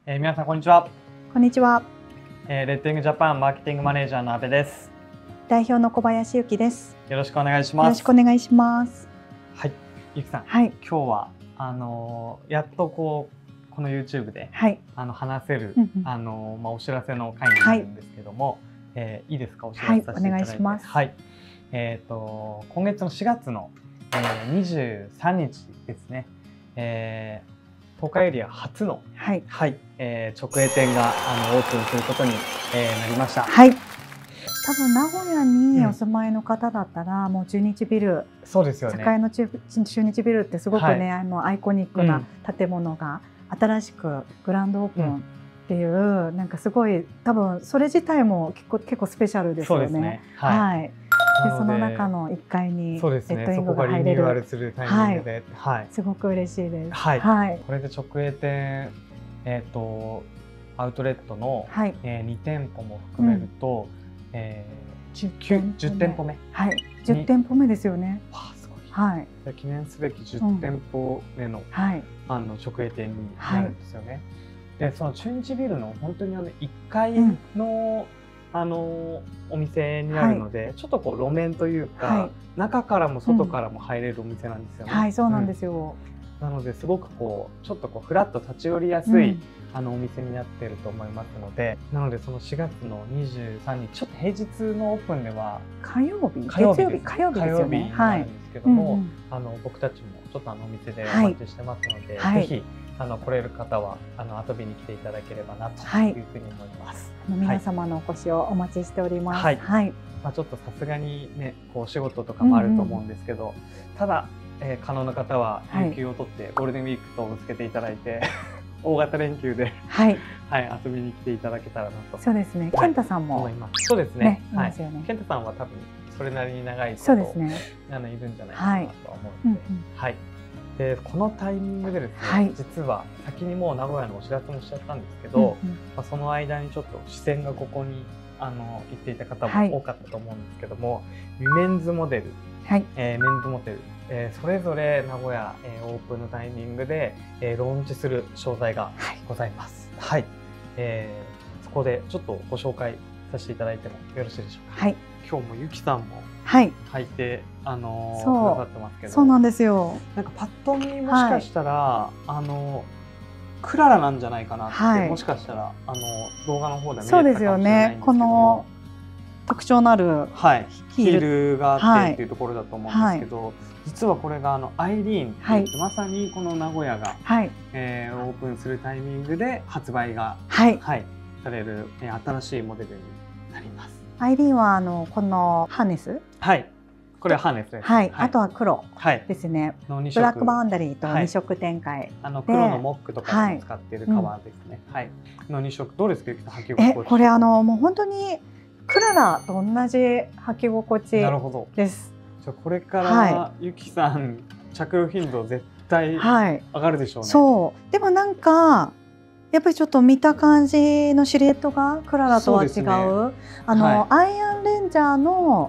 皆さんこんにちは。 こんにちは。 レッドイングジャパンマーケティングマネージャーの阿部です。 代表の小林由紀です。 よろしくお願いします。 よろしくお願いします。 はい、由紀さん、 はい、 今日はやっとこの YouTube で、 はい、 話せる、お知らせの回になるんですけども、いいですか、お知らせさせていただいて。 はい、お願いします。 はい、今月の4月の、23日ですね。東海エリア初の、直営店がオープンすることに、なりました。 はい。多分名古屋にお住まいの方だったら、もう中日ビル、 そうですよね。 栄の中日ビルってすごくね、アイコニックな建物が新しくグランドオープンっていう、なんかすごい多分それ自体も結構スペシャルですよね。そうですね。はい。でその中の1階にレッドイングが入れる。そこがリニューアルするタイミングで、すごく嬉しいです。 はい。これで直営店アウトレットの2店舗も含めると10店舗目。 はい。10店舗目ですよね。 わあ、すごい。 はい。 記念すべき10店舗目の直営店になるんですよね。で、その中日ビルの本当に1階のお店になるので、ちょっとこう路面というか、中からも外からも入れるお店なんですよね。 はい、そうなんですよ。 なのですごくこうちょっとこうフラッと立ち寄りやすいお店になっていると思いますので、なのでその4月の23日ちょっと平日のオープンでは火曜日ですよね。 になるんですけども、僕たちもちょっとお店でお待ちしてますので、ぜひ来れる方は遊びに来ていただければなというふうに思います。 皆様のお越しをお待ちしております。 はい。ちょっとさすがにね、こうお仕事とかもあると思うんですけど、ただ可能な方は有給を取ってゴールデンウィークとぶつけていただいて大型連休で遊びに来ていただけたらなと。 そうですね。健太さんもそうですね。 健太さんは多分それなりに長いこといるんじゃないかなと思うので、でこのタイミングでですね、実は先にもう名古屋のお知らせもしちゃったんですけど、その間にちょっと視線がここに行っていた方も多かったと思うんですけども、メンズモデル、メンズモデル、それぞれ名古屋オープンのタイミングでローンチする商材がございます。はい。そこでちょっとご紹介させていただいてもよろしいでしょうか。今日もゆきさんも履いてくださってますけど、 そうなんですよ。 なんかパッと見もしかしたらクララなんじゃないかなって、もしかしたら動画の方で見えたかもしれないんですけど、そうですよね。 この特徴のあるヒールがあってっていうところだと思うんですけど、実はこれがアイリーンってまさにこの名古屋がオープンするタイミングで発売がされる新しいモデルになります。 アイリーンはこのハーネス、 これはハーネスです。 あとは黒ですね。ブラックバウンダリーと2色展開。 黒のモックとかを使っている革ですね。の2色、どうですか、履き心地？ これもう本当にクララと同じ履き心地です。 じゃあこれからゆきさん着用頻度絶対上がるでしょうね。 そう。でもなんかやっぱりちょっと見た感じのシルエットがクララとは違う。アイアンレンジャーの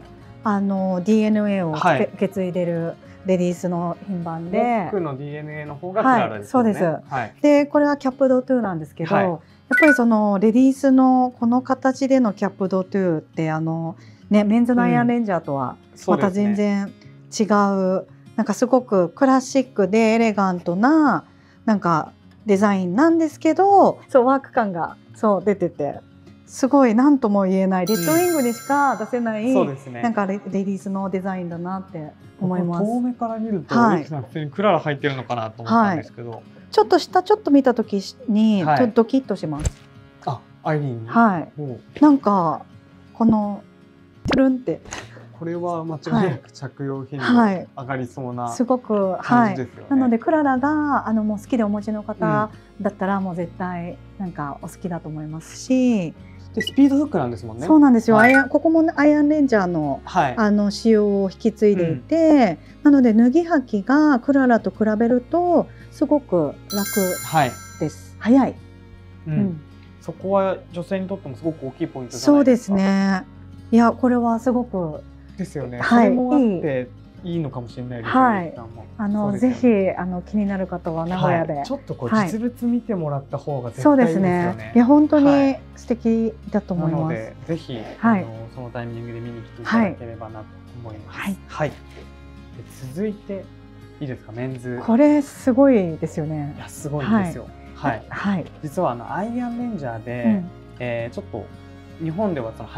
DNA を受け継いでるレディースの品番で、 僕の DNA の方がクララですよね。 そうです。でこれはキャップドトゥーなんですけど、やっぱりそのレディースのこの形でのキャップドトゥーってメンズのアイアンレンジャーとはまた全然違う、なんかすごくクラシックでエレガントななんかデザインなんですけど、ワーク感が出てて、すごい何とも言えないレッドウィングにしか出せないなんかレディースのデザインだなって思います。 遠目から見るとゆきさん普通にクララ入ってるのかなと思ったんですけど、 ちょっと見た時にちょっとドキッとします。 アイリーン。 なんかこのトゥルンってこれは間違いなく着用頻度上がりそうなすごく感じですよね。 なのでクララがもう好きでお持ちの方だったらもう絶対なんかお好きだと思いますし。 でスピードフックなんですもんね。 そうなんですよ。ここもアイアンレンジャーの仕様を引き継いでいて、なので脱ぎ履きがクララと比べるとすごく楽です。早い。 そこは女性にとってもすごく大きいポイントじゃないですか。 そうですね。いやこれはすごくですよね。それもあっていいのかもしれないですね。ぜひ気になる方は名古屋で、 ちょっとこう実物見てもらった方が絶対いいですよね。 いや本当に素敵だと思います。 なのでぜひそのタイミングで見に来ていただければなと思います。はい。続いていいですか、メンズ。これすごいですよね。いやすごいんですよ。はい。実はアイアンレンジャーでちょっと日本ではその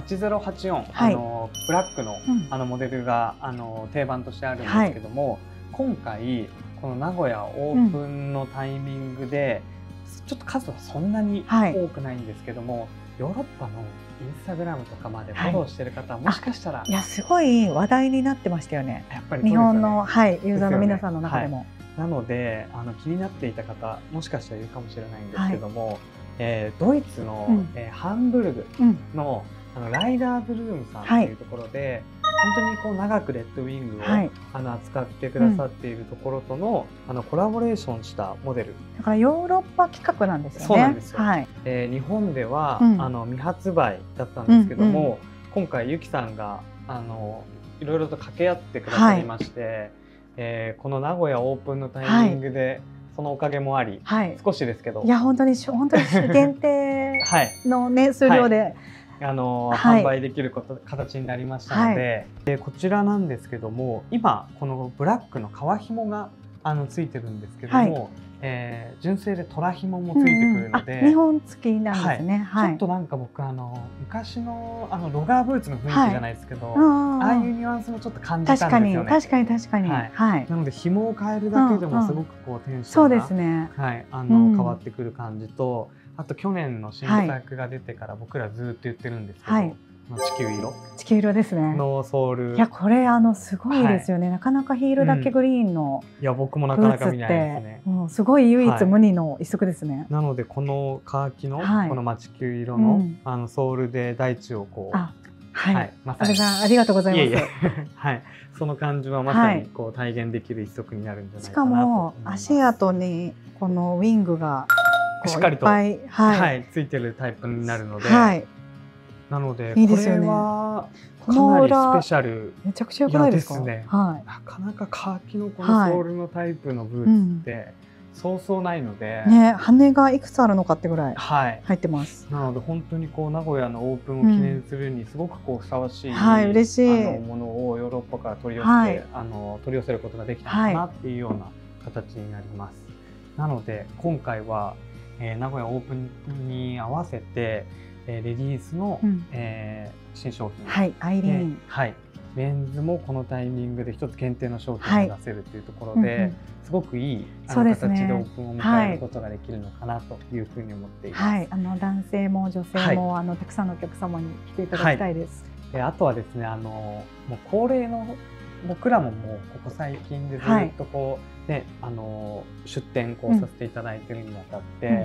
8084、ブラックのモデルが定番としてあるんですけども、今回この名古屋オープンのタイミングでちょっと数はそんなに多くないんですけども、ヨーロッパのインスタグラムとかまでフォローしてる方はもしかしたら、いやすごい話題になってましたよね。やっぱり日本のユーザーの皆さんの中でも。なので気になっていた方もしかしたらいるかもしれないんですけども、ドイツのハンブルグのライダーズルームさんというところで、本当に長くレッドウィングを扱ってくださっているところとのコラボレーションしたモデルだからヨーロッパ企画なんですよね。そうなんですよ。日本では未発売だったんですけども、今回ゆきさんがいろいろと掛け合ってくださいまして、この名古屋オープンのタイミングでそのおかげもあり、少しですけど、いや本当に限定のね数量で販売できる形になりましたので、こちらなんですけども、今このブラックの革紐がついてるんですけども、純正でトラ紐もついてくるので、2本付きなんですね。ちょっとなんか僕昔のロガーブーツの雰囲気じゃないですけど、ああいうニュアンスもちょっと感じたんですよね。確かに。なので紐を変えるだけでもすごくこうテンションが変わってくる感じと、あと去年の新作が出てから僕らずっと言ってるんですけど、地球色ですねのソール。いやこれすごいですよね。なかなかヒールだけグリーンのいや僕もなかなか見ないですね。すごい唯一無二の一足ですね。なのでこのカーキのこの地球色のソールで大地をこう、ありがとうございます。はい、その感じはまさにこう体現できる一足になるんじゃないかなと思います。しかも足跡にこのウィングがしっかりとついてるタイプになるので。なのでこれはかなりスペシャル。めちゃくちゃ良くないですか？なかなかカーキのこのソールのタイプのブーツってそうそうないので、羽がいくつあるのかってぐらい入ってます。なので本当にこう名古屋のオープンを記念するにすごくこうふさわしい嬉しいものをヨーロッパから取り寄せることができたのかなっていうような形になります。なので今回は名古屋オープンに合わせてレディースの新商品、アイリーン、メンズもこのタイミングで一つ限定の商品を出せるというところですごくいい形でオープンを迎えることができるのかなというふうに思っています。男性も女性もたくさんのお客様に来ていただきたいです。あとはですね、もう恒例の僕らももうここ最近でずっとこう出店こうさせていただいてるにあたって。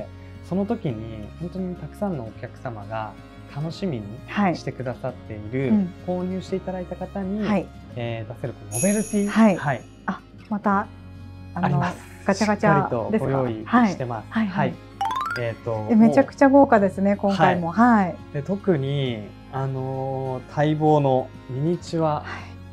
その時に本当にたくさんのお客様が楽しみにしてくださっている、購入していただいた方に出せるノベルティ、またガチャガチャですか？ご用意してます。めちゃくちゃ豪華ですね今回も。で特に待望のミニチュア、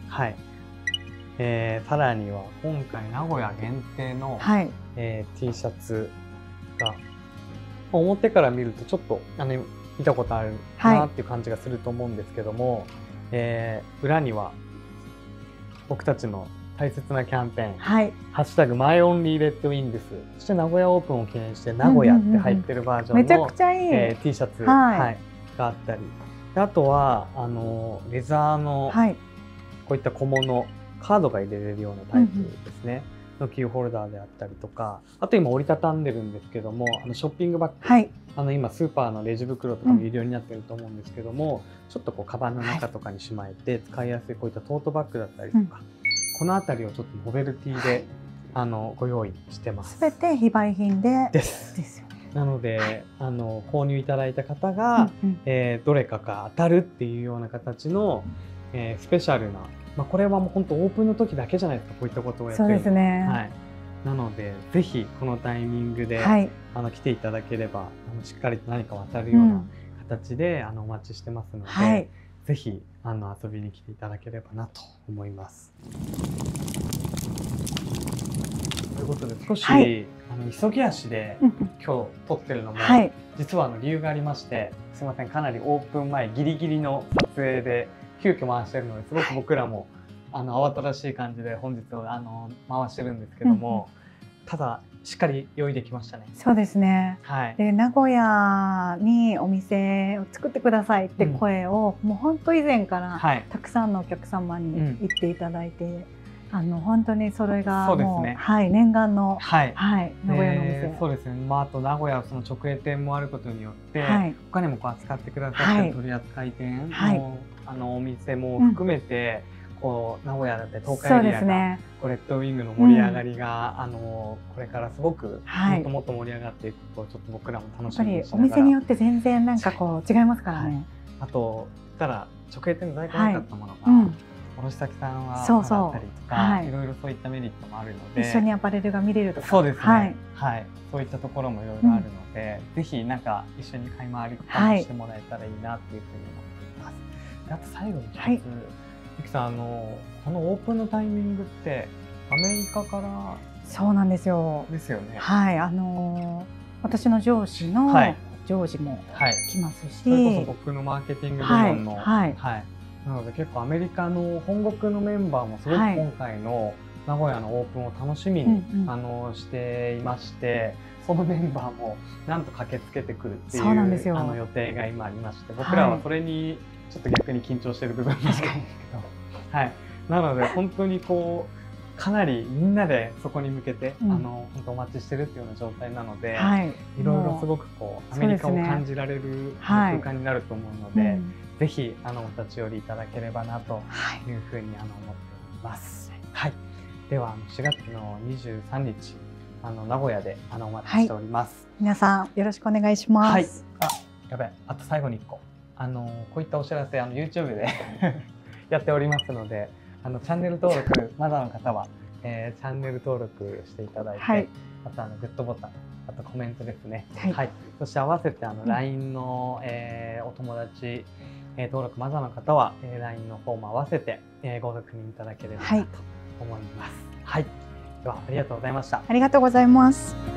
さらには今回名古屋限定のT シャツが表から見るとちょっと見たことあるなっていう感じがすると思うんですけども、裏には僕たちの大切なキャンペーン「ハッシュタグマイオンリーレッドウィングス」そして名古屋オープンを記念して名古屋って入ってるバージョンの T シャツがあったり、あとはレザーのこういった小物カードが入れれるようなタイプですね。のキーホルダーであったりとか、あと今折りたたんでるんですけどもショッピングバッグ、今スーパーのレジ袋とかも有料になってると思うんですけども、ちょっとこうカバンの中とかにしまえて使いやすいこういったトートバッグだったりとか、この辺りをちょっとノベルティでご用意してます。すべて非売品ですよね。なので購入いただいた方がどれかが当たるっていうような形のスペシャルな、これはもう本当オープンの時だけじゃないですか、こういったことをやってる。そうですね。なのでぜひこのタイミングで来ていただければしっかりと何か当たるような形でお待ちしてますので、ぜひ遊びに来ていただければなと思います。 いうことで少し、 はい、 急ぎ足で今日撮ってるのも、 はい、 実は理由がありまして、すみません、かなりオープン前ギリギリの撮影で急遽回してるので、すごく僕らも慌ただしい感じで本日を回してるんですけども、ただしっかり用意できましたね。 そうですね。 はい。 で、名古屋にお店を作ってくださいって声を、もう本当以前からたくさんのお客様に言っていただいて、本当にそれがもう、はい、念願の、はい、名古屋のお店。 そうですね。あと名古屋その直営店もあることによって、他にも扱ってくださってる取扱店のお店も含めて。名古屋だって東海エリアがレッドウィングの盛り上がりが、これからすごくもっともっと盛り上がっていくことをちょっと僕らも楽しみにしながら、 お店によって全然なんか違いますからね。 あとただ直営店の在庫なかったものが、卸先さんはあったりとか、いろいろそういったメリットもあるので、 一緒にアパレルが見れるとか、 そうですね。はい、そういったところもいろいろあるので、ぜひなんか一緒に買い回りとかもしてもらえたらいいなっていうふうに思っています。あと最後に一つ。ゆきさん、このオープンのタイミングってアメリカから。 そうなんですよ。 ですよね。 はい、私の上司のジョージも来ますし、 それこそ僕のマーケティング部門の、なので結構アメリカの本国のメンバーもすごく今回の名古屋のオープンを楽しみにしていまして、そのメンバーもなんと駆けつけてくるっていう予定が今ありまして、僕らはそれにちょっと逆に緊張している部分もあるんですけど、はい、なので本当にかなりみんなでそこに向けて、本当お待ちしてるっていうような状態なので、いろいろすごくアメリカを感じられる空間になると思うので、ぜひお立ち寄りいただければなというふうに思っています。はい、では4月の23日名古屋でお待ちしております。 皆さんよろしくお願いします。 やべえ、あと最後に1個こういったお知らせYouTube でやっておりますので、チャンネル登録まだの方は、チャンネル登録していただいて、あとグッドボタン、あとコメントですね。そして合わせてLINE の、お友達、登録まだの方は、LINE の方も合わせて、ご確認いただければなと思います。はい、ではありがとうございました。 ありがとうございます。